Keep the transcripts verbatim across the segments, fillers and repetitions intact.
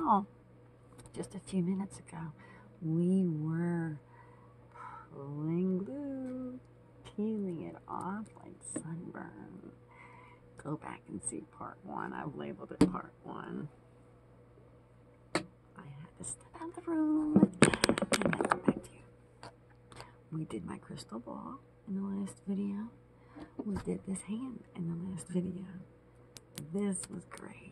recall, just a few minutes ago, we were pulling glue, peeling it off like sunburn. Go back and see part one. I've labeled it part one. I had to step out of the room and then come back to you. We did my crystal ball in the last video. We did this hand in the last video. This was great.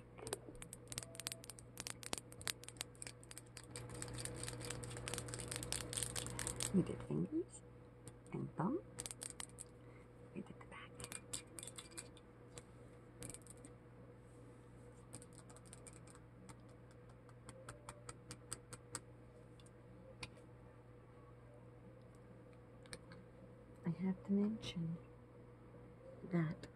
We did fingers and thumb. We did the back. I have to mention that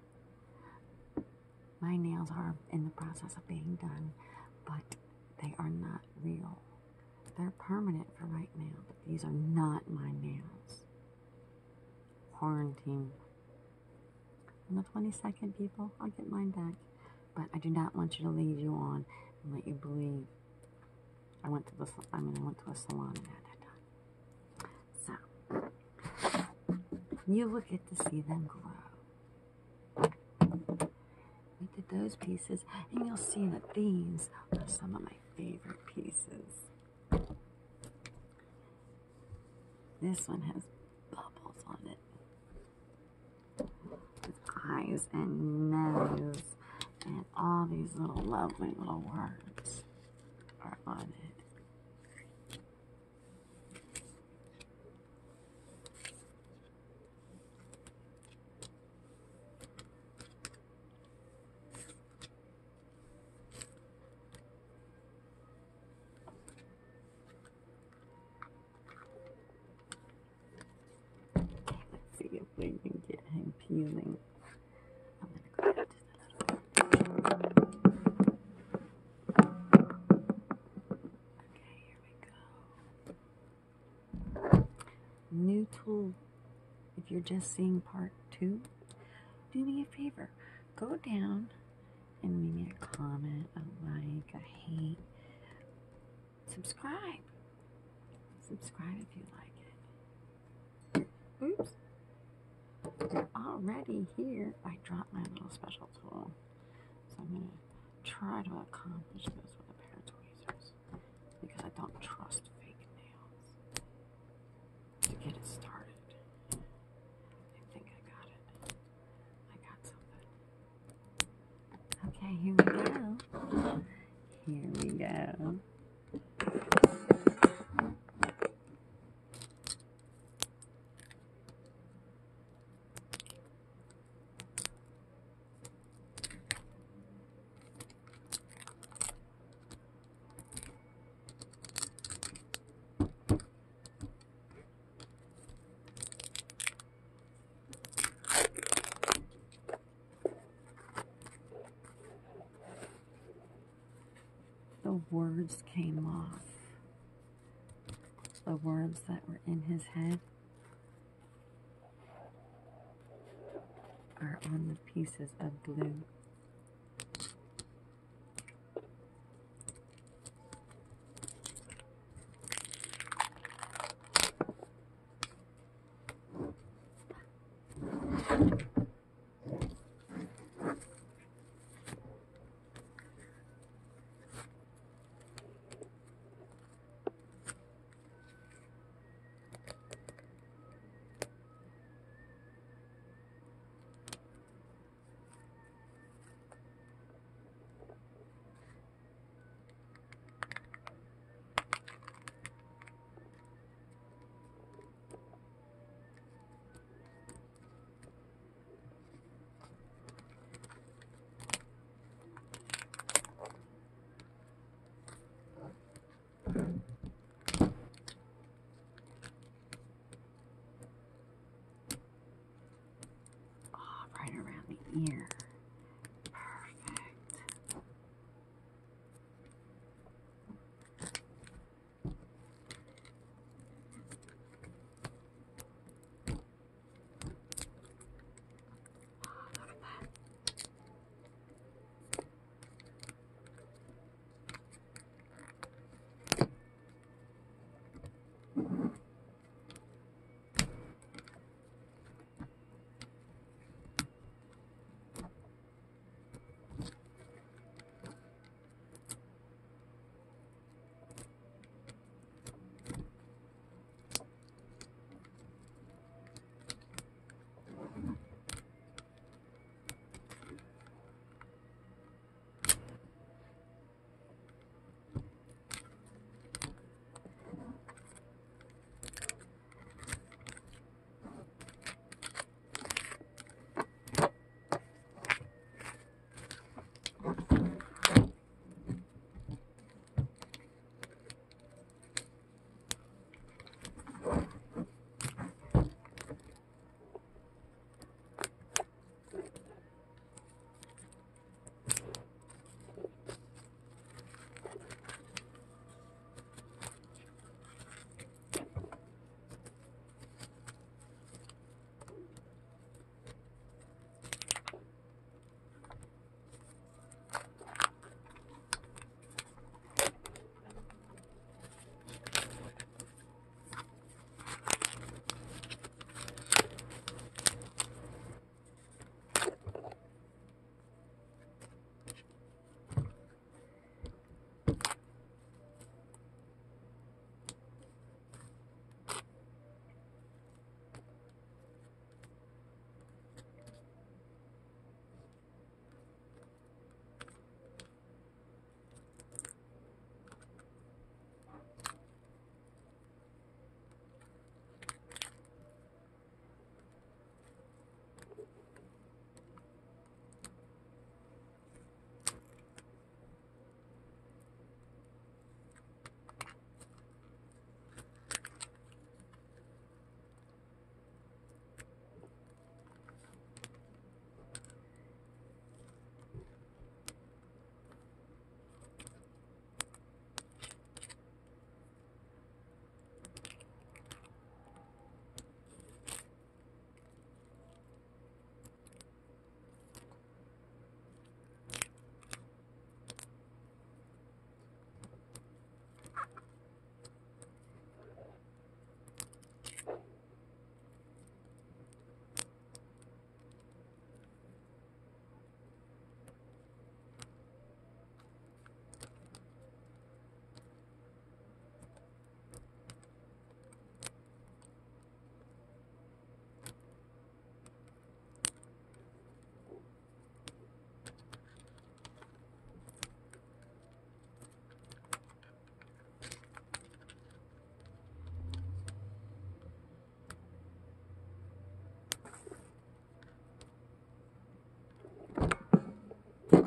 my nails are in the process of being done, but they are not real. They're permanent for right now, but these are not my nails. Quarantine. On the twenty-second, people, I'll get mine back. But I do not want you to lead you on and let you believe I went to the, I mean, I went to a salon and had that done. So, you will get to see them grow. We did those pieces, and you'll see that these are some of my favorite pieces. This one has bubbles on it, with eyes and nose, and all these little lovely little words are on it. If we can get him peeling. I'm going to go just a little bit. Okay, here we go. New tool. If you're just seeing part two, do me a favor. Go down and leave me a comment, a like, a hate. Subscribe. Subscribe if you like it. Oops. You're already here. I dropped my little special tool. So I'm going to try to accomplish this with a pair of tweezers because I don't trust fake nails. To get it started. I think I got it. I got something. Okay, here we go. Here we go. The words came off. The words that were in his head are on the pieces of glue.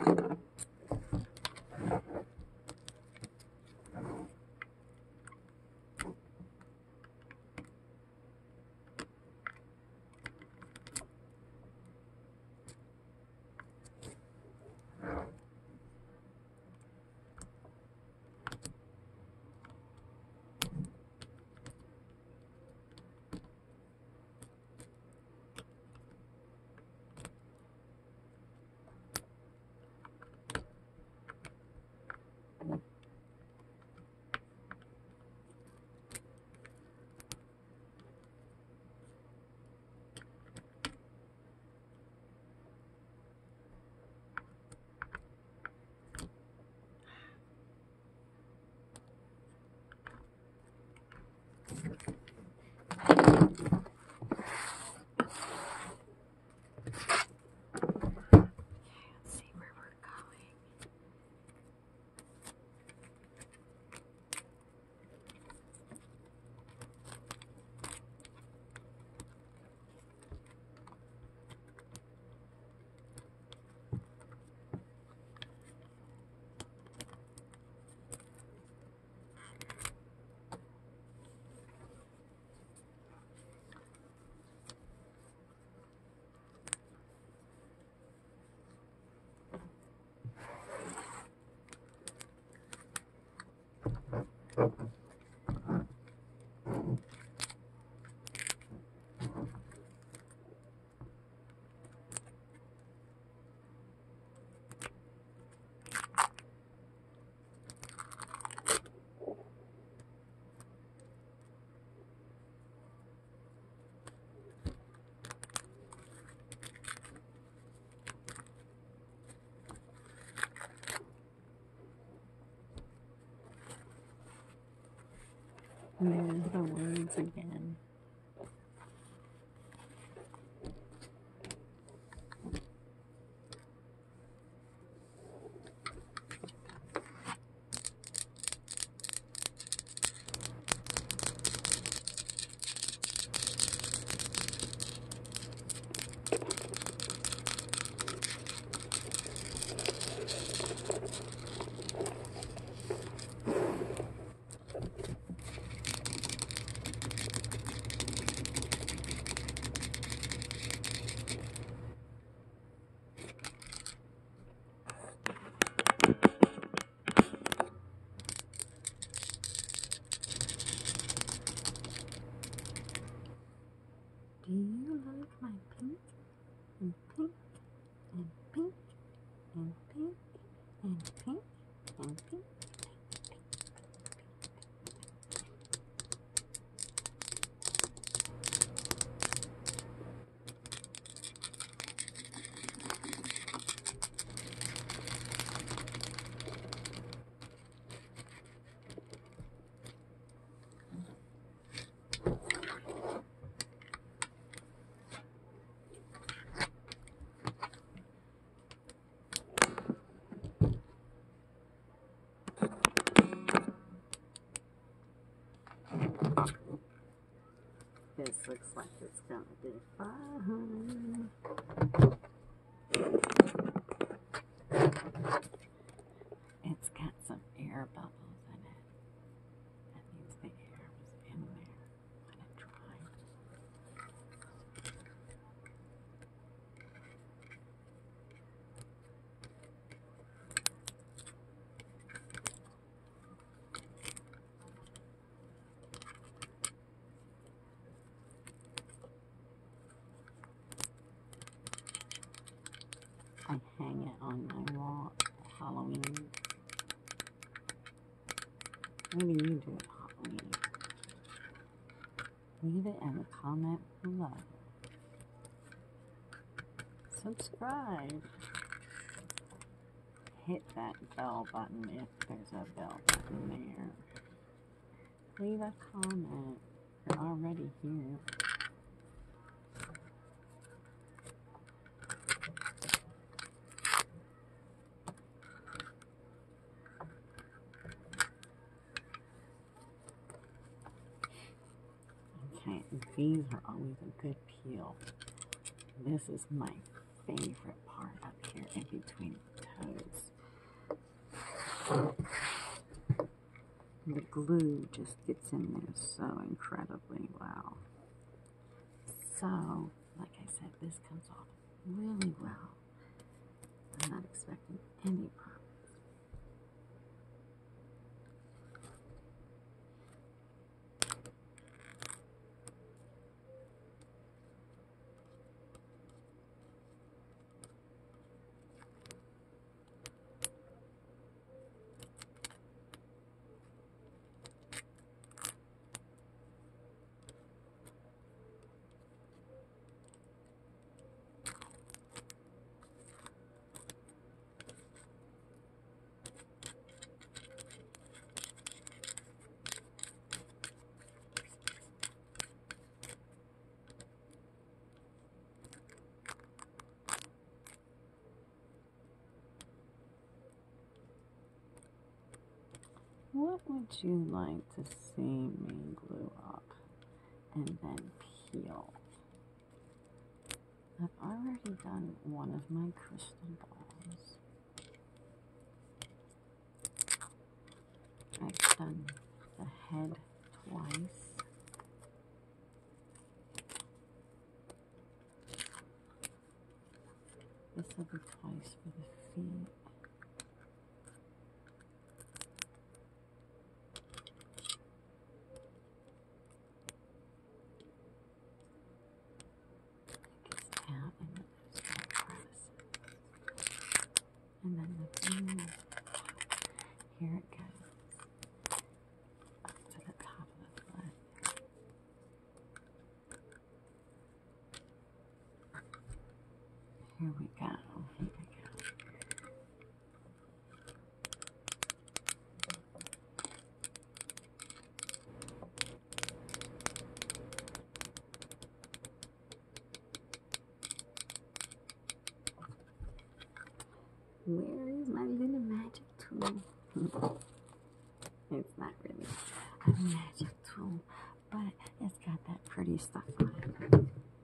see where we're going. There's the words again. Do you like my pink and pink and pink and pink and pink and pink? This looks like it's gonna be fun. It's got some air bubbles in it. That means the air was in there when it dried. I hang it on my wall for Halloween. Maybe you do it Halloween. Leave it in the comment below. Subscribe. Hit that bell button if there's a bell button there. Leave a comment. You're already here. Okay, these are always a good peel. This is my favorite part up here. here in between the toes. The glue just gets in there so incredibly well. So, like I said, this comes off really well. I'm not expecting any problems. What would you like to see me glue up and then peel? I've already done one of my crystal balls. I've done the head twice. This will be twice for the feet. And then the blue, here it goes, up to the top of the foot. Here we go, here we go. Where is my little magic tool? It's not really a magic tool, but it's got that pretty stuff on it.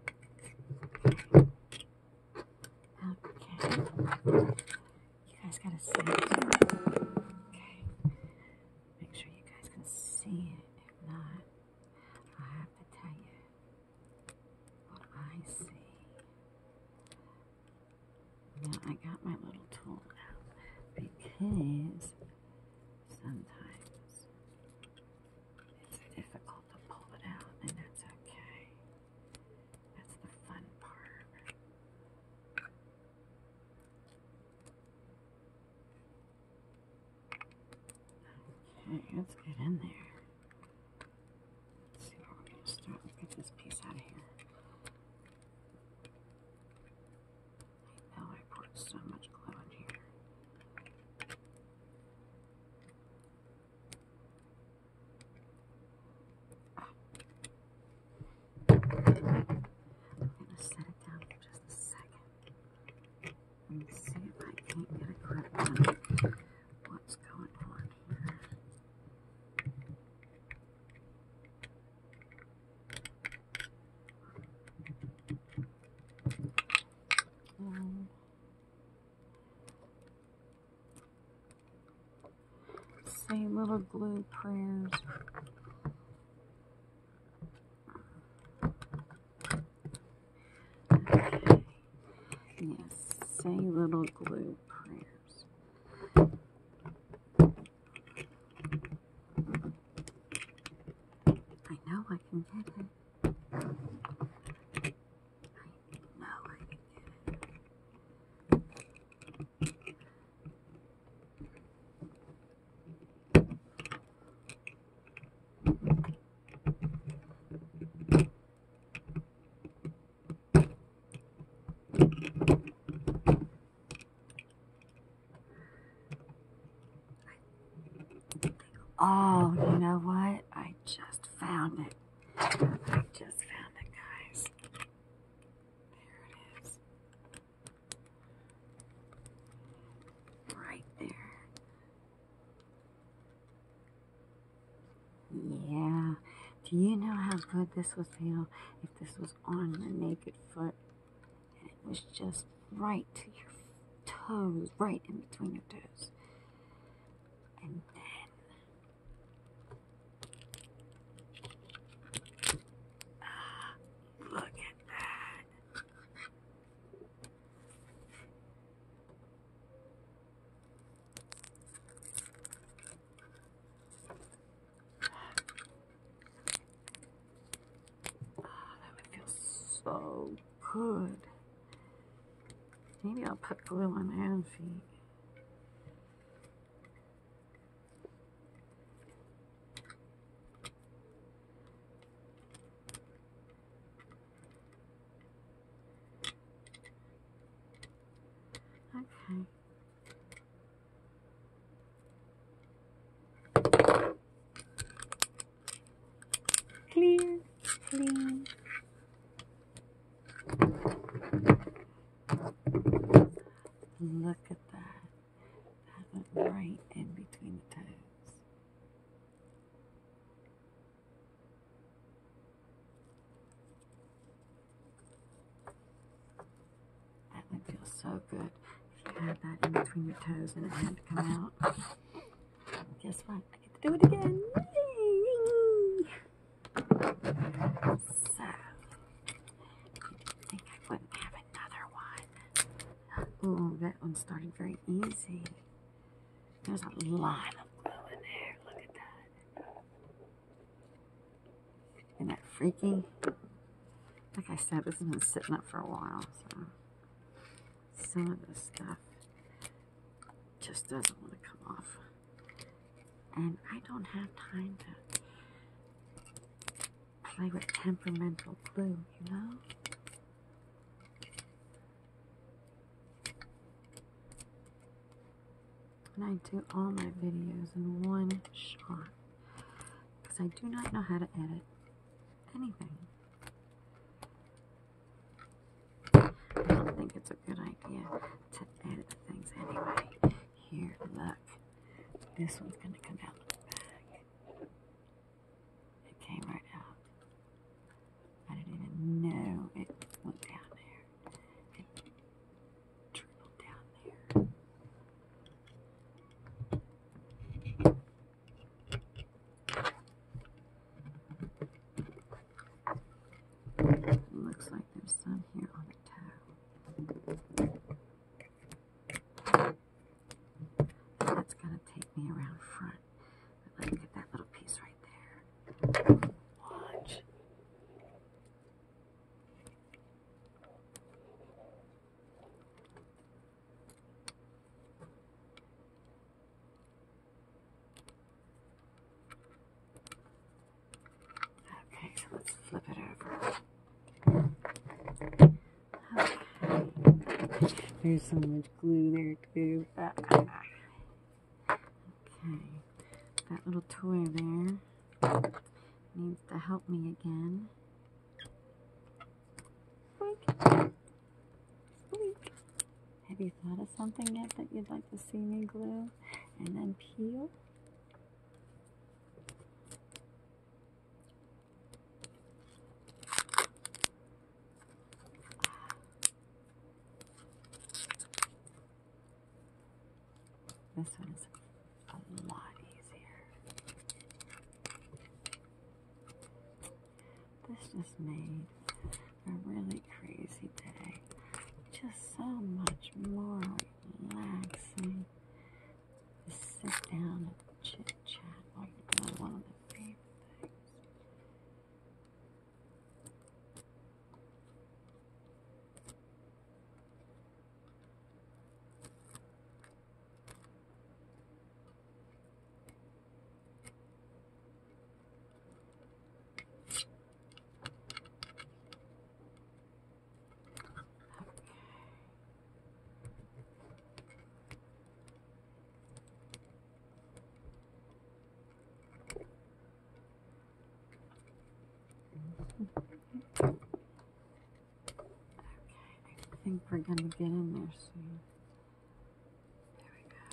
Okay. You guys gotta see it. Okay. Make sure you guys can see it. If not, I have to tell you what I see. Now I got my little tool out because sometimes it's difficult to pull it out, and that's okay. That's the fun part. Okay, let's get in there. Let's see where we're going to start. Let's get this piece out of here. I know I poured so much glue in here. I'm going to set it down for just a second and see if I can't get a grip on what's going on here. Um, say little glue prayers. Okay. Yes, say little glue prayers. I know I can get it. I know I can get it. Oh, you know what? I just found it. I just found it, guys. There it is. Right there. Yeah. Do you know how good this would feel if this was on your naked foot and it was just right to your toes, right in between your toes. And then ah, look at that. Oh, that would feel so good. Maybe I'll put glue on my own feet. Okay. Clear, clean. Look at that. That went right in between the toes. That would feel so good if you had that in between your toes and it had to come out. Guess what? I get to do it again. Yay! So, I think I wouldn't have another one. Ooh, that one started very easy. There's a lot of glue in there. Look at that. Isn't that freaky? Like I said, this has been sitting up for a while, so some of this stuff just doesn't want to come off. And I don't have time to play with temperamental glue, you know? And I do all my videos in one shot because I do not know how to edit anything. I don't think it's a good idea to edit things anyway. Here, look. This one's going to come out of the bag. It came right out. I didn't even know it went down there. It trickled down there. Looks like there's some here on the toe. That's going to take me around front. But let me get that little piece right there. Watch. Okay, so let's flip it over. Okay. There's so much glue there too. Ah. Okay, that little toy there needs to help me again. Squeak. Squeak. Have you thought of something yet that you'd like to see me glue and then peel? This one is a lot easier. This just made a really crazy day. Just so much more relaxing. Just sit down and chit chat while you're doing one of the favorite things. I think we're going to get in there soon. There we go.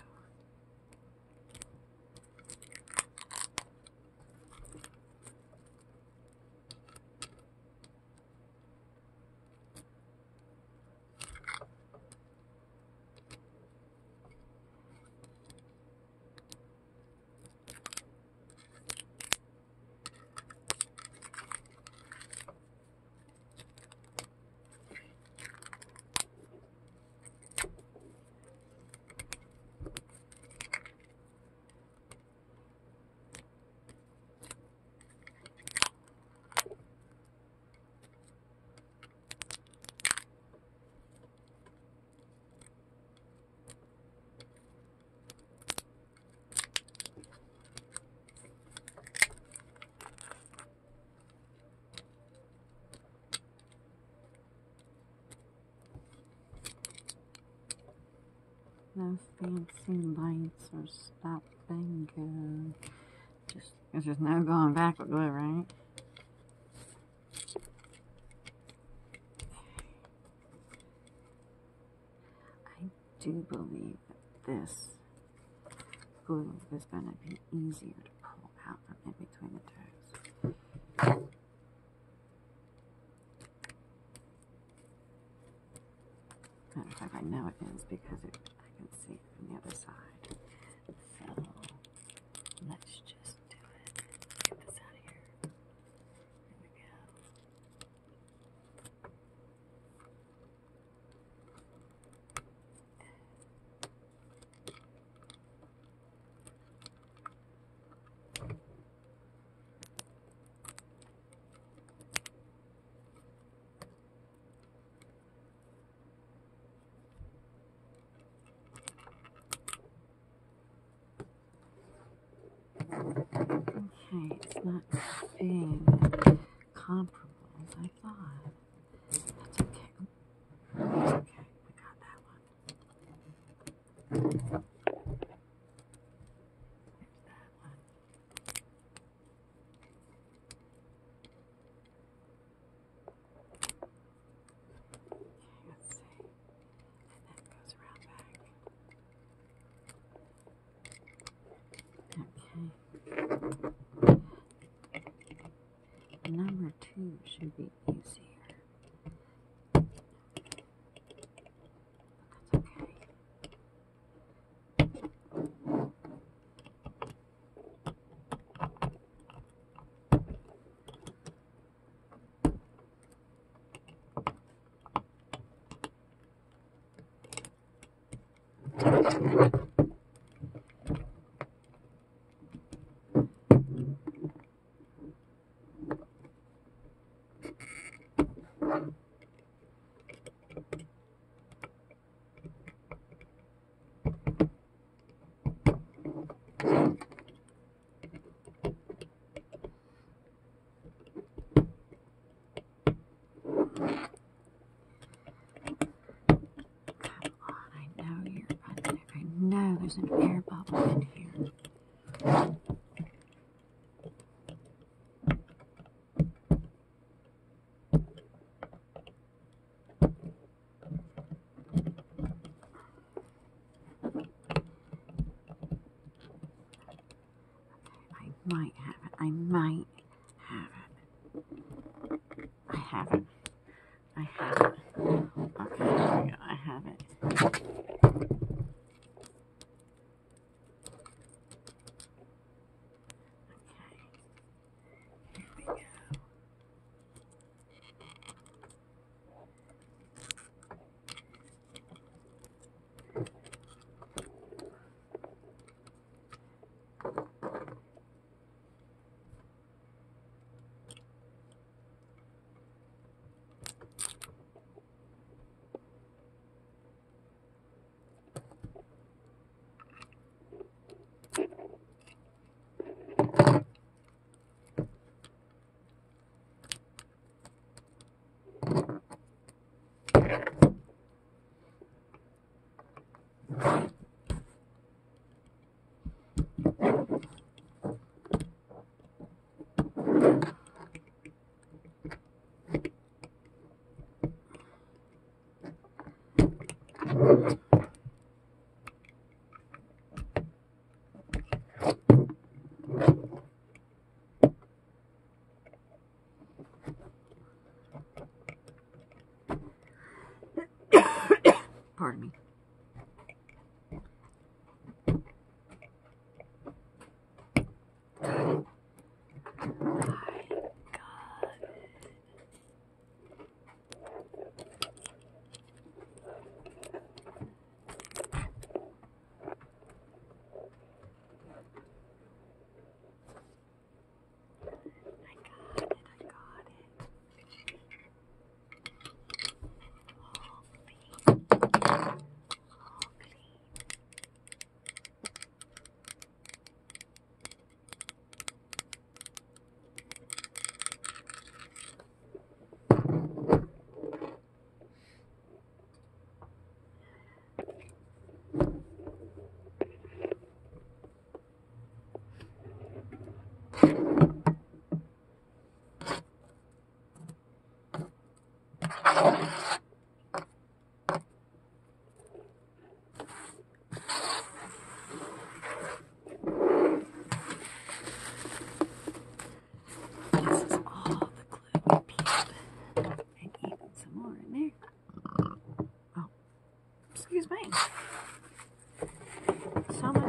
fancy lights or stop and go. Just, because there's no going back with glue, right? I do believe that this glue is going to be easier to pull out from in between the toes. Matter of fact, I know it is because it, I can see it from the other side. So, let's just do it. Get this out of here. There we go. Okay, it's not being comparable as I thought. That's okay. That's okay. We got that one. There's that one. Okay, let's see. And that goes around back. Okay. Number two should be easier. That's okay. No, there's an air bubble in here. I might have it. I might have it. I have it. I have it. Okay, there we go. I have it.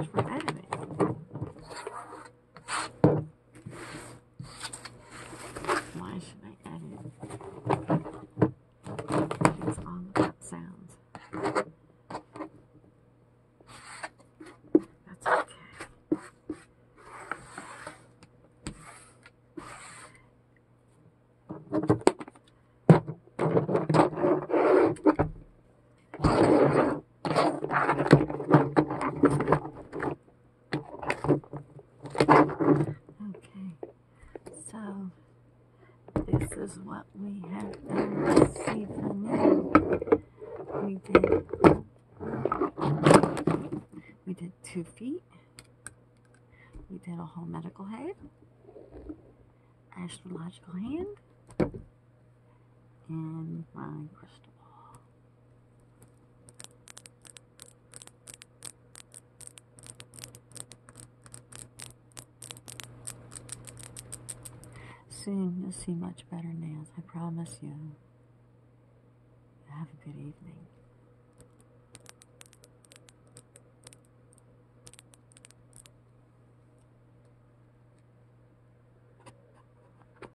for editing. Why should I edit? It's all about sounds. That's okay. Okay, so this is what we have done this evening. We did we did two feet. We did a whole medical head, astrological hand, and my crystal ball. Soon you'll see much better nails, I promise you. Have a good evening.